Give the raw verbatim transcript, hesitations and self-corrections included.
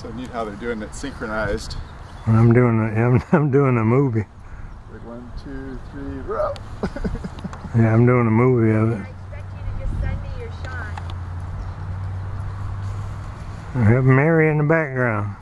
So neat how they're doing it synchronized. I'm doing a, I'm, I'm doing a movie. Like one, two, three, row. Yeah, I'm doing a movie of it. I expect you to just send me your shot. I have Mary in the background.